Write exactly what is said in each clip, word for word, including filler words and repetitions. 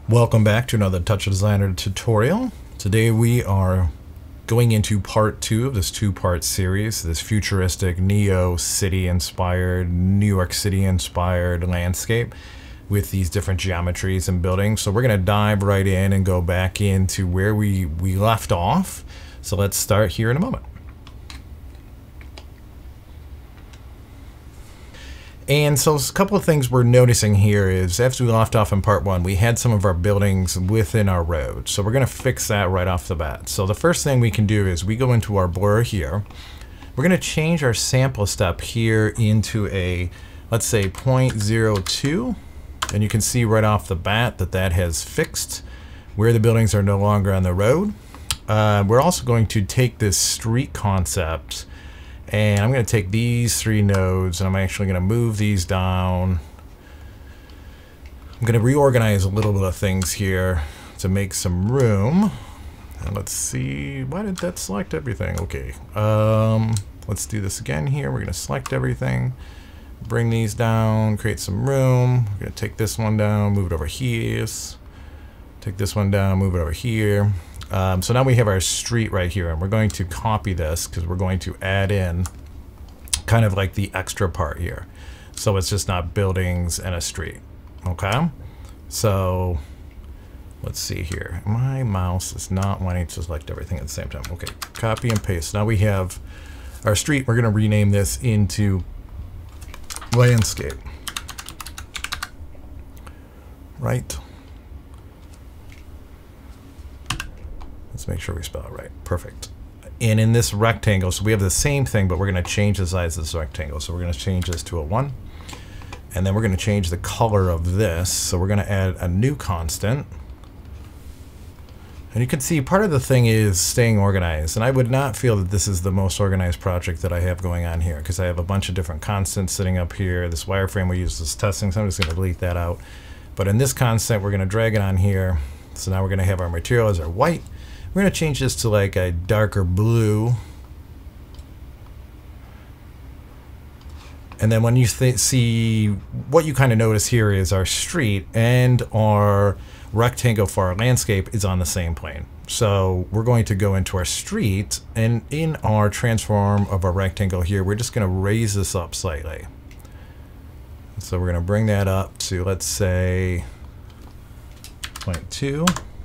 Welcome back to another TouchDesigner tutorial. Today we are going into part two of this two-part series, this futuristic neo city-inspired, New York City-inspired landscape with these different geometries and buildings. So we're going to dive right in and go back into where we, we left off. So let's start here in a moment. And so a couple of things we're noticing here is after we left off in part one, we had some of our buildings within our road. So we're going to fix that right off the bat. So the first thing we can do is we go into our blur here. We're going to change our sample step here into a, let's say zero point zero two. And you can see right off the bat that that has fixed where the buildings are no longer on the road. Uh, we're also going to take this street concept, and I'm going to take these three nodes and I'm actually going to move these down. I'm going to reorganize a little bit of things here to make some room. And let's see, why did that select everything? Okay, um, let's do this again here. We're going to select everything, bring these down, create some room. We're going to take this one down, move it over here. Take this one down, move it over here. Um, so now we have our street right here, and we're going to copy this because we're going to add in kind of like the extra part here. So it's just not buildings and a street. Okay. So let's see here. My mouse is not wanting to select everything at the same time. Okay. Copy and paste. Now we have our street. We're going to rename this into landscape. Right. Let's make sure we spell it right. Perfect. And in this rectangle, so we have the same thing, but we're going to change the size of this rectangle. So we're going to change this to a one. And then we're going to change the color of this. So we're going to add a new constant. And you can see part of the thing is staying organized. And I would not feel that this is the most organized project that I have going on here, because I have a bunch of different constants sitting up here. This wireframe we use as testing, so I'm just going to delete that out. But in this constant, we're going to drag it on here. So now we're going to have our material as our white. We're going to change this to like a darker blue. And then when you th see, what you kind of notice here is our street and our rectangle for our landscape is on the same plane. So we're going to go into our street, and in our transform of our rectangle here, we're just going to raise this up slightly. So we're going to bring that up to, let's say, zero point two.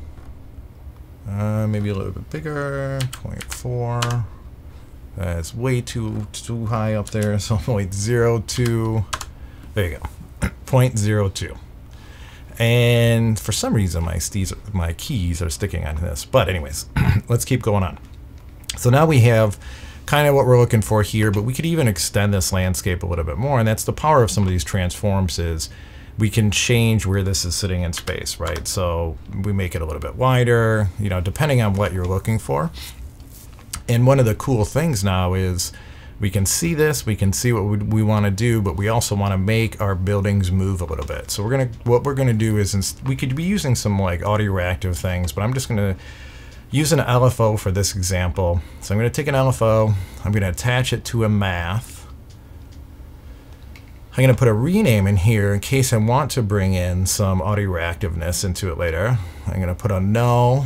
Uh, maybe a little bit bigger, zero point four. That's way too too high up there, so zero point zero two. There you go, zero point zero two. And for some reason, my, my keys are sticking on this. But anyways, let's keep going on. So now we have kind of what we're looking for here, but we could even extend this landscape a little bit more, and that's the power of some of these transforms is we can change where this is sitting in space, right? So we make it a little bit wider, you know, depending on what you're looking for. And one of the cool things now is we can see this, we can see what we, we want to do, but we also want to make our buildings move a little bit. So we're gonna, what we're gonna do is, we could be using some like audio reactive things, but I'm just gonna use an L F O for this example. So I'm gonna take an L F O, I'm gonna attach it to a math. I'm going to put a rename in here in case I want to bring in some audio reactiveness into it later. I'm going to put a null.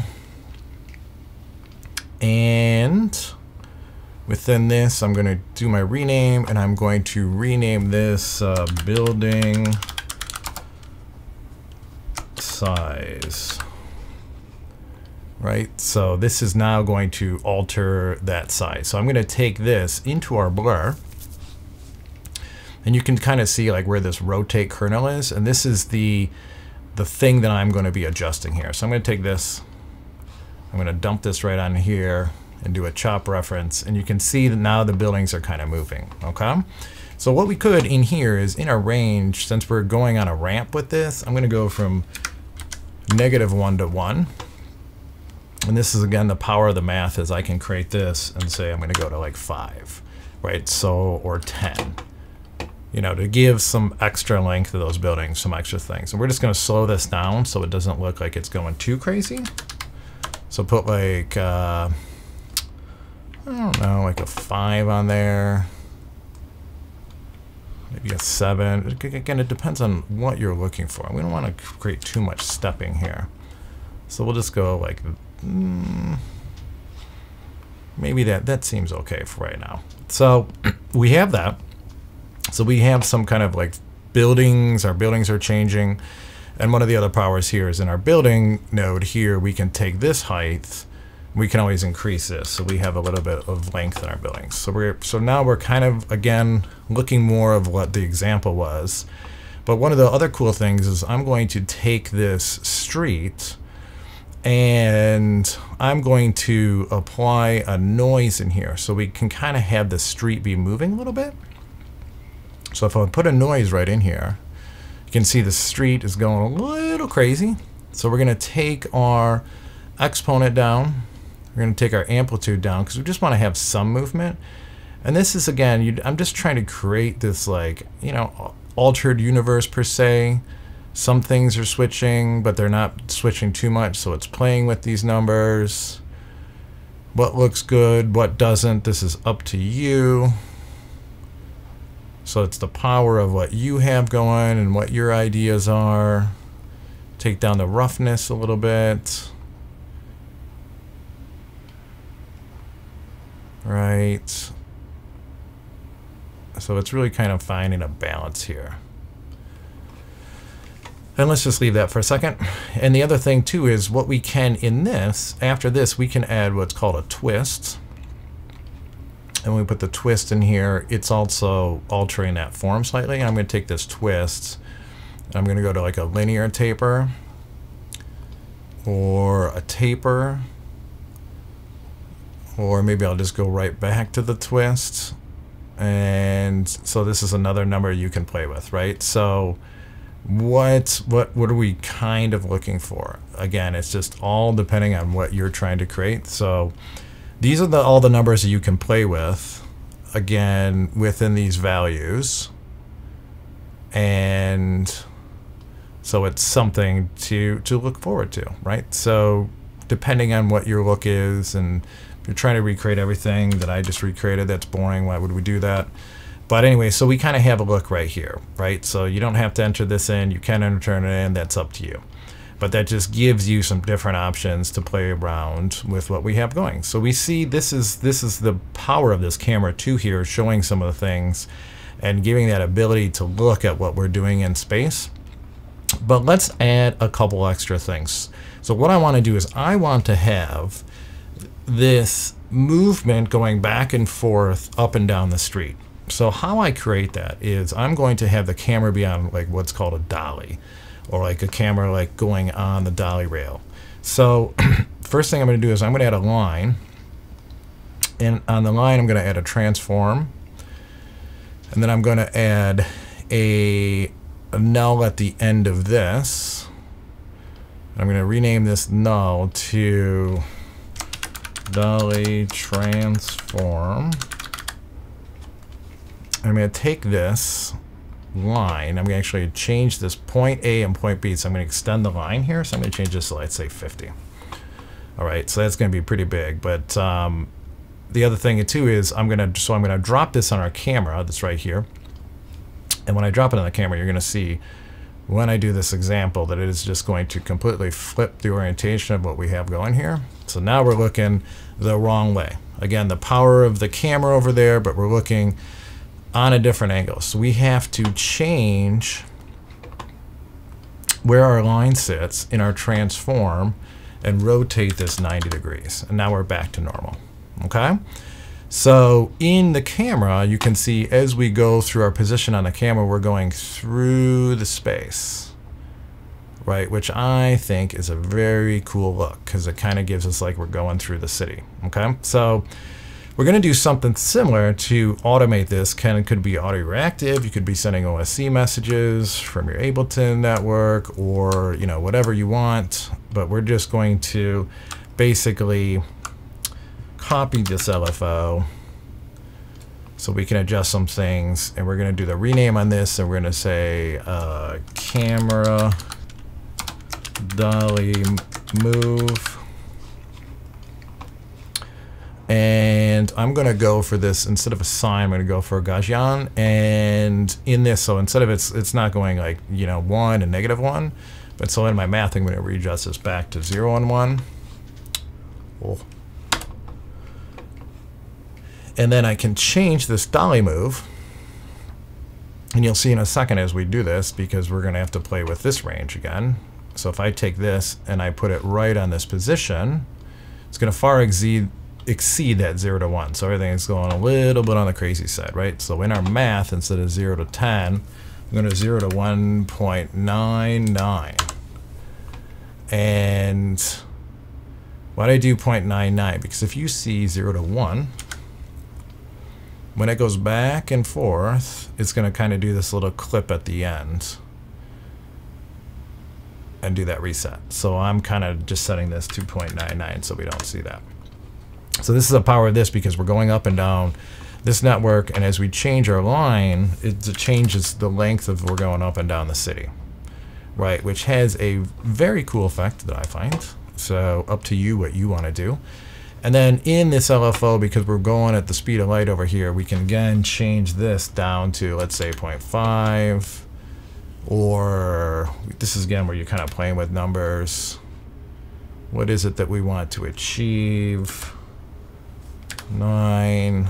And within this, I'm going to do my rename, and I'm going to rename this uh, building size. Right? So this is now going to alter that size. So I'm going to take this into our blur. And you can kind of see like where this rotate kernel is, and this is the the thing that I'm going to be adjusting here. So I'm going to take this, I'm going to dump this right on here and do a chop reference, and you can see that now the buildings are kind of moving. Okay, so what we could in here is in our range, since we're going on a ramp with this, I'm going to go from negative one to one. And this is again the power of the math is I can create this and say I'm going to go to like five, right? So or ten. You know, to give some extra length to those buildings, some extra things. And we're just going to slow this down so it doesn't look like it's going too crazy. So put like, uh, I don't know, like a five on there. maybe a seven. Again, it depends on what you're looking for. We don't want to create too much stepping here. So we'll just go like, mm, maybe that, that seems okay for right now. So we have that. So we have some kind of like buildings, our buildings are changing. And one of the other powers here is in our building node here, we can take this height, we can always increase this. So we have a little bit of length in our buildings. So we're, so now we're kind of, again, looking more of what the example was. But one of the other cool things is I'm going to take this street and I'm going to apply a noise in here. So we can kind of have the street be moving a little bit. So if I put a noise right in here, you can see the street is going a little crazy. So we're going to take our exponent down. We're going to take our amplitude down because we just want to have some movement. And this is, again, you, I'm just trying to create this, like, you know, altered universe per se. Some things are switching, but they're not switching too much. So it's playing with these numbers. What looks good, what doesn't, this is up to you. So it's the power of what you have going and what your ideas are. Take down the roughness a little bit. Right. So it's really kind of finding a balance here. And let's just leave that for a second. And the other thing too is what we can in this, after this, we can add what's called a twist. And when we put the twist in here, it's also altering that form slightly. I'm going to take this twist, and I'm going to go to like a linear taper or a taper, or maybe I'll just go right back to the twist. And so this is another number you can play with, right? So what what what are we kind of looking for? Again, it's just all depending on what you're trying to create. So these are the all the numbers that you can play with, again, within these values. And so it's something to to look forward to, right? So depending on what your look is, and if you're trying to recreate everything that I just recreated, that's boring. Why would we do that? But anyway, so we kind of have a look right here, right? So you don't have to enter this in. You can enter it in. That's up to you. But that just gives you some different options to play around with what we have going. So we see this is this is the power of this camera too here, showing some of the things and giving that ability to look at what we're doing in space. But let's add a couple extra things. So what I want to do is I want to have this movement going back and forth up and down the street. So how I create that is I'm going to have the camera be on like what's called a dolly, or like a camera like going on the dolly rail. So first thing I'm going to do is I'm going to add a line, and on the line I'm going to add a transform, and then I'm going to add a, a null at the end of this. I'm going to rename this null to dolly transform. I'm going to take this line, I'm going to actually change this point A and point B, so I'm going to extend the line here, so I'm going to change this to, let's say, fifty. Alright, so that's going to be pretty big, but um, the other thing too is I'm going to, so I'm going to drop this on our camera that's right here, and when I drop it on the camera, you're going to see when I do this example that it is just going to completely flip the orientation of what we have going here. So now we're looking the wrong way. Again, the power of the camera over there, but we're looking on a different angle. So we have to change where our line sits in our transform and rotate this ninety degrees. And now we're back to normal. Okay? So in the camera, you can see as we go through our position on the camera, we're going through the space, right? Which I think is a very cool look because it kind of gives us like we're going through the city. Okay? So we're going to do something similar to automate this. Can, it could be auto-reactive. You could be sending O S C messages from your Ableton network, or you know, whatever you want. But we're just going to basically copy this L F O so we can adjust some things. And we're going to do the rename on this, and we're going to say uh, camera dolly move. And and I'm going to go for this, instead of a sine, I'm going to go for a Gaussian. And in this, so instead of it's, it's not going like, you know, one and negative one, but so in my math, I'm going to readjust this back to zero and one. Oh. And then I can change this dolly move. And you'll see in a second as we do this, because we're going to have to play with this range again. So if I take this and I put it right on this position, it's going to far exceed, exceed that zero to one. So everything is going a little bit on the crazy side, right? So in our math, instead of zero to ten, I'm going to zero to one point nine nine. And why do I do zero point nine nine? Because if you see zero to one, when it goes back and forth, it's going to kind of do this little clip at the end and do that reset. So I'm kind of just setting this to zero point nine nine so we don't see that. So this is the power of this, because we're going up and down this network, and as we change our line, it changes the length of we're going up and down the city, right? Which has a very cool effect that I find. So up to you what you want to do. And then in this L F O, because we're going at the speed of light over here, we can again change this down to, let's say, zero point five. Or this is again where you're kind of playing with numbers. What is it that we want to achieve? Nine.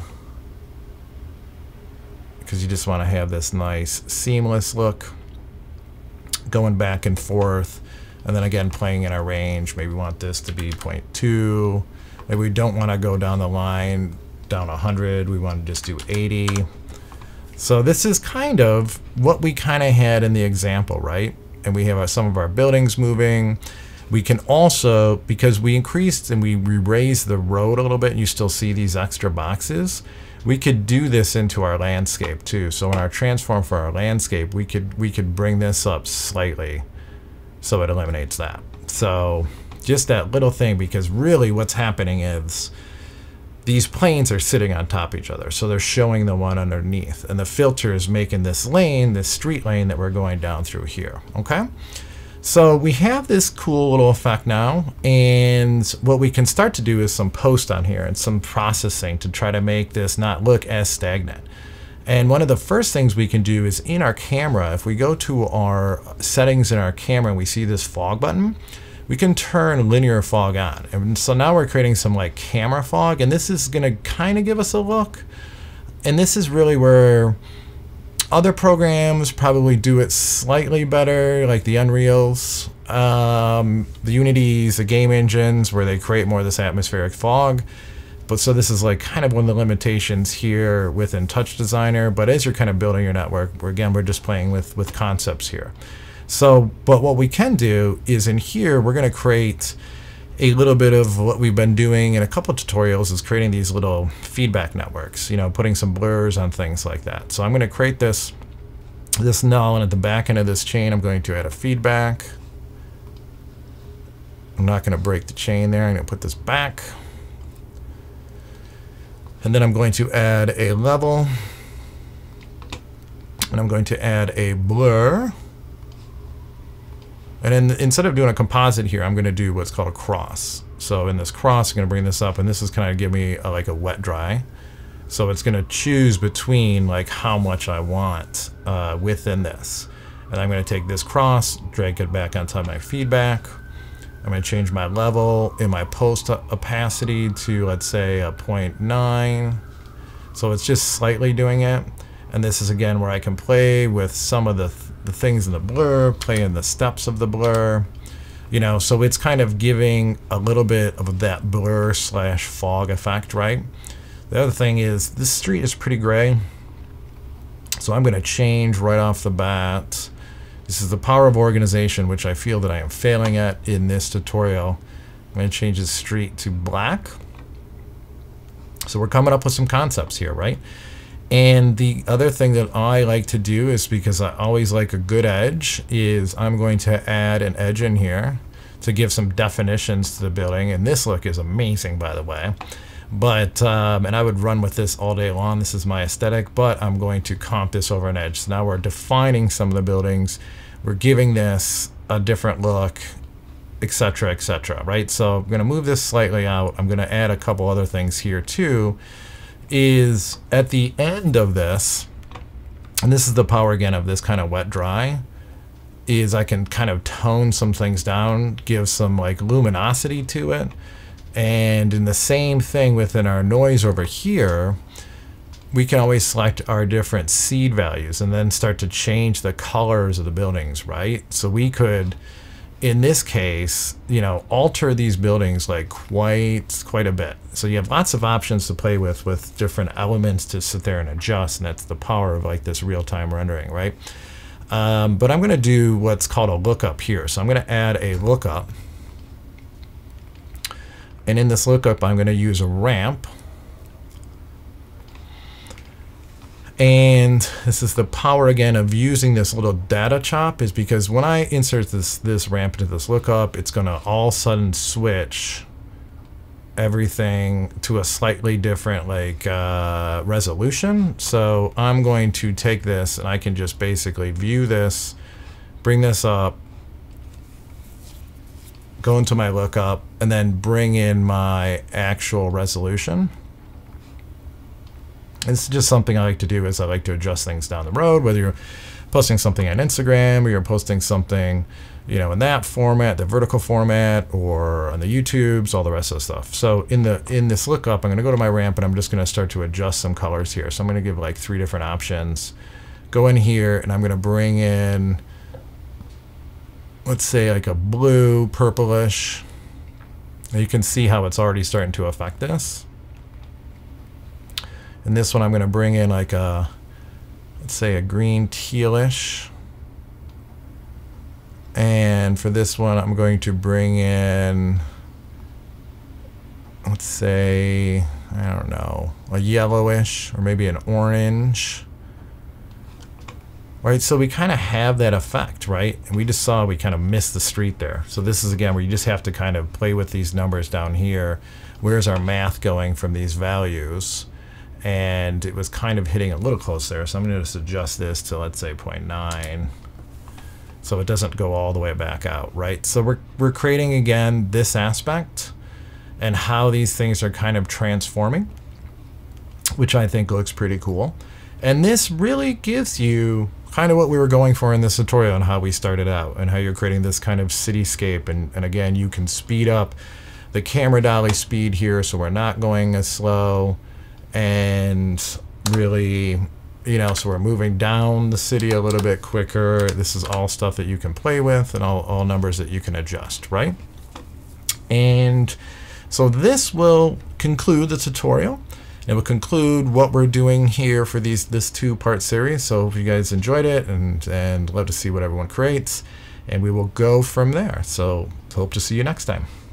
Because you just want to have this nice seamless look going back and forth. And then again, playing in our range. Maybe we want this to be zero point two. Maybe we don't want to go down the line down one hundred. We want to just do eighty. So this is kind of what we kind of had in the example, right? And we have our, some of our buildings moving. We can also, because we increased and we raised the road a little bit, and you still see these extra boxes, we could do this into our landscape too. So in our transform for our landscape, we could we could bring this up slightly so it eliminates that. So just that little thing, because really what's happening is these planes are sitting on top of each other, so they're showing the one underneath, and the filter is making this lane, this street lane that we're going down through here, okay? So we have this cool little effect now, and what we can start to do is some post on here and some processing to try to make this not look as stagnant. And one of the first things we can do is in our camera, if we go to our settings in our camera and we see this fog button, we can turn linear fog on. And so now we're creating some like camera fog, and this is gonna kind of give us a look. And this is really where other programs probably do it slightly better, like the Unreals, um, the Unities, the game engines, where they create more of this atmospheric fog. But so this is like kind of one of the limitations here within TouchDesigner. But as you're kind of building your network, we're, again, we're just playing with, with concepts here. So, but what we can do is in here, we're going to create a little bit of what we've been doing in a couple of tutorials, is creating these little feedback networks, you know, putting some blurs on things like that. So I'm going to create this, this null, and at the back end of this chain, I'm going to add a feedback. I'm not going to break the chain there. I'm going to put this back. And then I'm going to add a level. And I'm going to add a blur. And then instead of doing a composite here, I'm going to do what's called a cross. So in this cross, I'm going to bring this up, and this is kind of give me a, like a wet dry. So it's going to choose between like how much I want uh, within this. And I'm going to take this cross, drag it back on top of my feedback. I'm going to change my level in my post opacity to, let's say, a zero point nine. So it's just slightly doing it. And this is again where I can play with some of the th the things in the blur, play in the steps of the blur, you know, so it's kind of giving a little bit of that blur slash fog effect, right? The other thing is this street is pretty gray. So I'm going to change right off the bat. This is the power of organization, which I feel that I am failing at in this tutorial. I'm going to change the street to black. So we're coming up with some concepts here, right? And the other thing that I like to do is, because I always like a good edge, is I'm going to add an edge in here to give some definitions to the building. And this look is amazing, by the way. But, um, and I would run with this all day long. This is my aesthetic, but I'm going to comp this over an edge. So now we're defining some of the buildings. We're giving this a different look. etc, et cetera, right? So I'm going to move this slightly out. I'm going to add a couple other things here too, is at the end of this, and this is the power again of this kind of wet dry, is I can kind of tone some things down, give some like luminosity to it. And in the same thing within our noise over here, we can always select our different seed values and then start to change the colors of the buildings, right? So we could, in this case, you know, alter these buildings like quite quite a bit. So you have lots of options to play with with different elements to sit there and adjust, and that's the power of like this real-time rendering, right? Um, but I'm going to do what's called a lookup here. So I'm going to add a lookup, and in this lookup I'm going to use a ramp. And this is the power again of using this little data chop, is because when I insert this this ramp into this lookup, it's going to all of a sudden switch everything to a slightly different like uh, resolution. So I'm going to take this and I can just basically view this, bring this up, go into my lookup, and then bring in my actual resolution. It's just something I like to do, is I like to adjust things down the road, whether you're posting something on Instagram or you're posting something, you know, in that format, the vertical format, or on the YouTubes, all the rest of the stuff. So in the in this lookup, I'm going to go to my ramp and I'm just going to start to adjust some colors here. So I'm going to give like three different options. Go in here and I'm going to bring in, let's say like a blue, purplish. And you can see how it's already starting to affect this. And this one I'm going to bring in like a, let's say a green tealish. And for this one I'm going to bring in, let's say, I don't know, a yellowish or maybe an orange. Right, so we kind of have that effect, right? And we just saw we kind of missed the street there. So this is again where you just have to kind of play with these numbers down here. Where's our math going from these values? And it was kind of hitting a little close there, so I'm going to just adjust this to, let's say, zero point nine, so it doesn't go all the way back out, right? So we're, we're creating again this aspect and how these things are kind of transforming, which I think looks pretty cool. And this really gives you kind of what we were going for in this tutorial and how we started out and how you're creating this kind of cityscape. And, and again, you can speed up the camera dolly speed here, so we're not going as slow. And really, you know, so we're moving down the city a little bit quicker. This is all stuff that you can play with and all, all numbers that you can adjust, right? And so this will conclude the tutorial. It will conclude what we're doing here for these this two-part series. So if you guys enjoyed it, and, and love to see what everyone creates, and we will go from there. So hope to see you next time.